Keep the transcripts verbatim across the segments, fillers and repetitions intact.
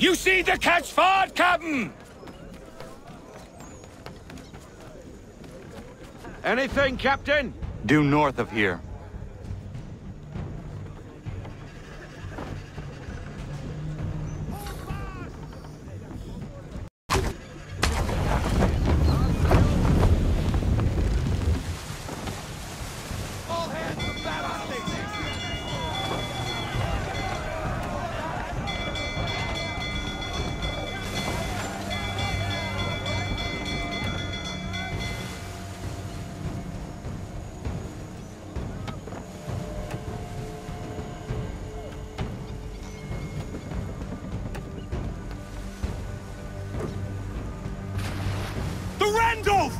You see the catch forward, Captain! Anything, Captain? Due north of here. The Randolph!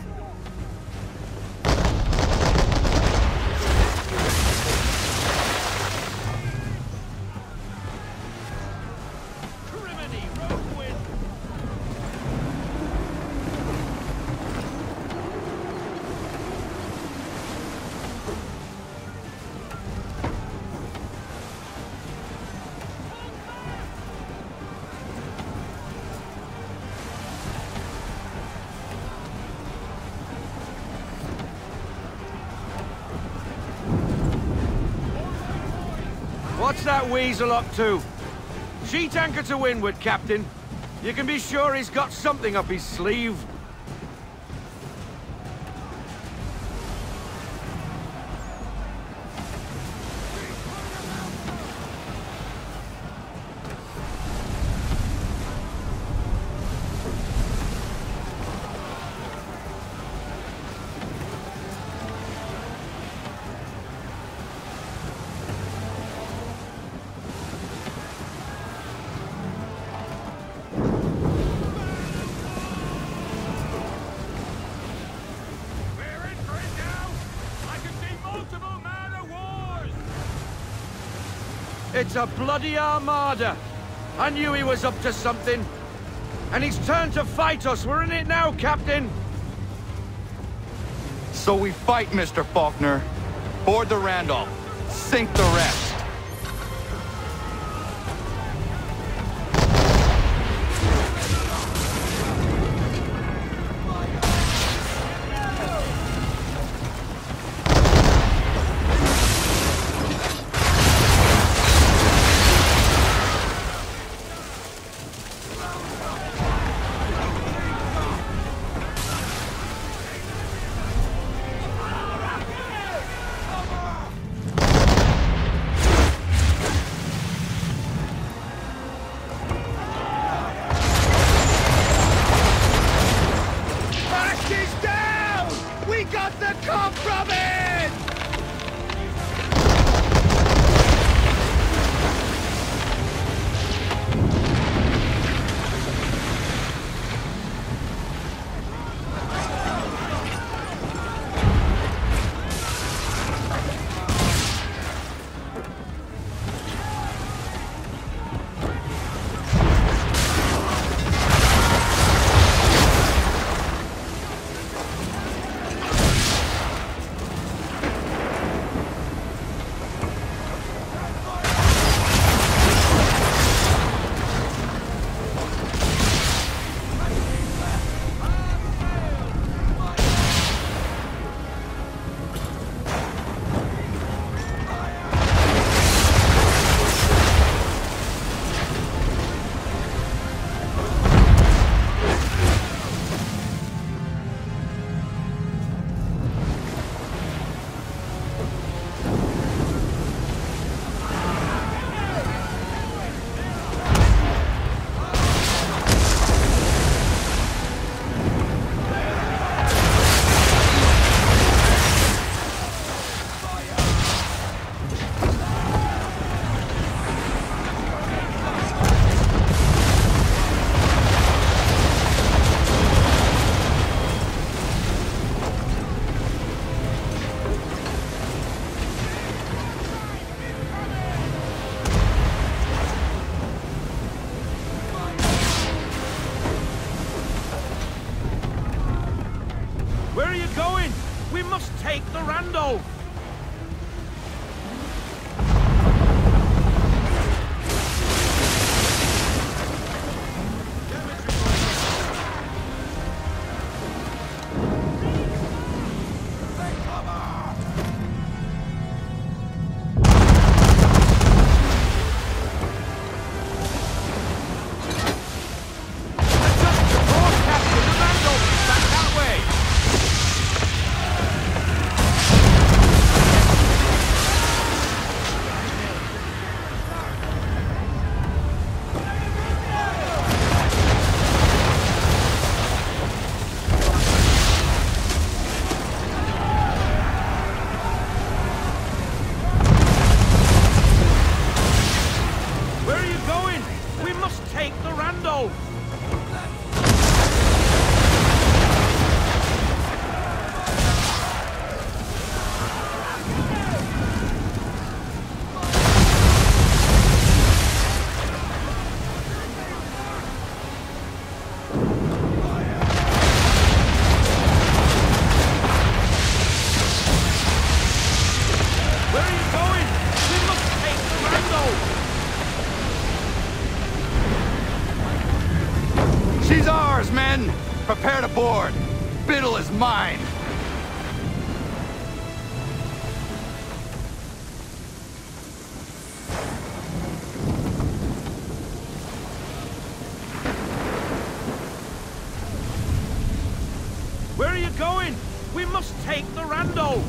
What's that weasel up to? Sheet anchor to windward, Captain. You can be sure he's got something up his sleeve. It's a bloody armada. I knew he was up to something. And he's turned to fight us. We're in it now, Captain. So we fight, Mister Faulkner. Board the Randolph. Sink the rest. men, prepare to board. Biddle is mine. Where are you going? We must take the Randolph!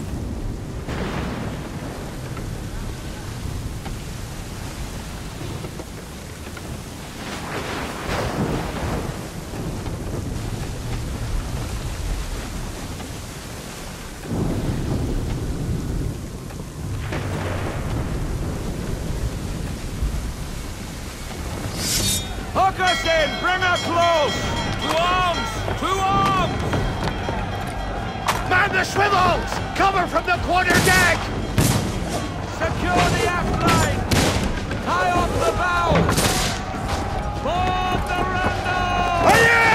Hook us in! Bring her close! To arms! To arms! Man the swivels! Cover from the quarter deck! Secure the aft line! Tie off the bow! Board the Randolph! Oh, yeah!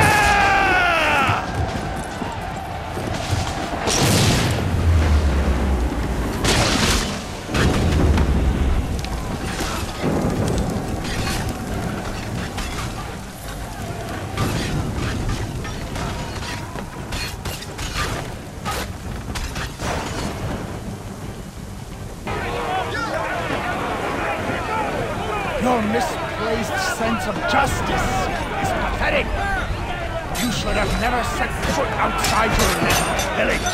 Your misplaced sense of justice is pathetic. You should have never set foot outside your little village.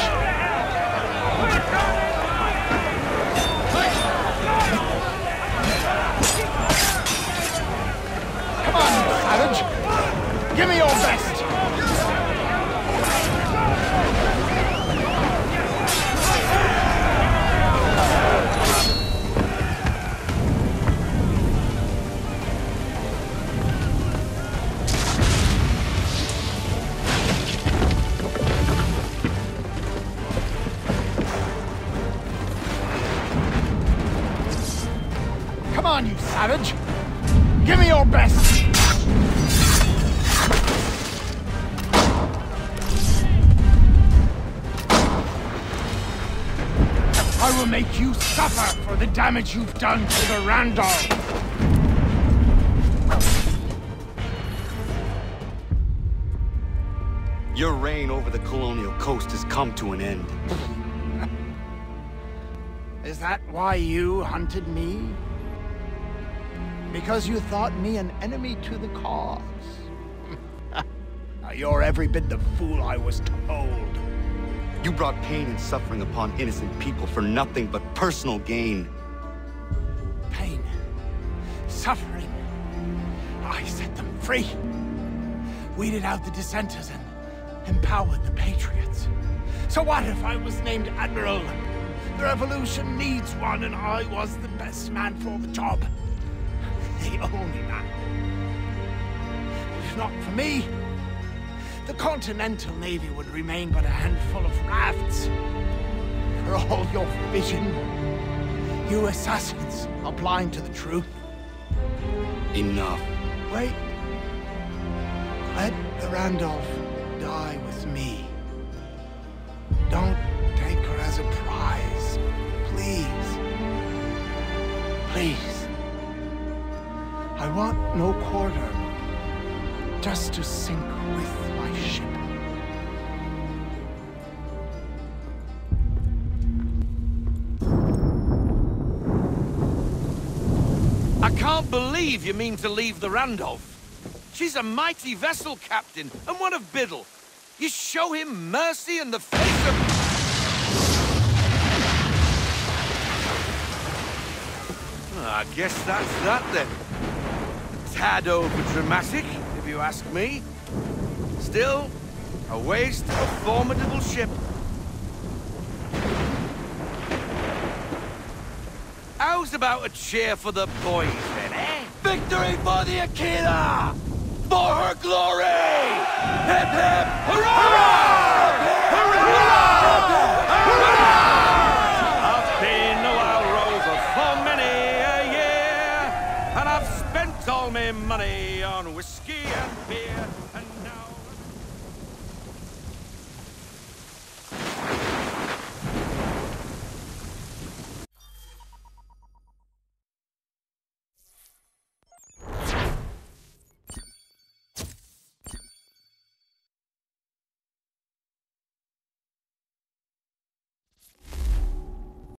Come on, you savage. Give me your best. Come on, you savage! Give me your best! I will make you suffer for the damage you've done to the Randolph! Your reign over the colonial coast has come to an end. Is that why you hunted me? Because you thought me an enemy to the cause? Now you're every bit the fool I was told. You brought pain and suffering upon innocent people for nothing but personal gain. Pain. Suffering. I set them free. Weeded out the dissenters and empowered the patriots. So what if I was named Admiral? The revolution needs one and I was the best man for the job. The only man. If not for me, the Continental Navy would remain but a handful of rafts. For all your vision, you assassins are blind to the truth. Enough. Wait. Let the Randolph die with me. Don't take her as a prize. Please. Please. I want no quarter, just to sink with my ship. I can't believe you mean to leave the Randolph. She's a mighty vessel, Captain, and one of Biddle. You show him mercy in the face of... I guess that's that, then. Tad over-dramatic, if you ask me. Still, a waste of a formidable ship. How's about a cheer for the boys, then, eh? Victory for the Aquila! For her glory! Hip, hip, hurrah! Hurrah! Hurrah! I've been a wild rover for many a year, and I've spent all my money on whiskey and beer.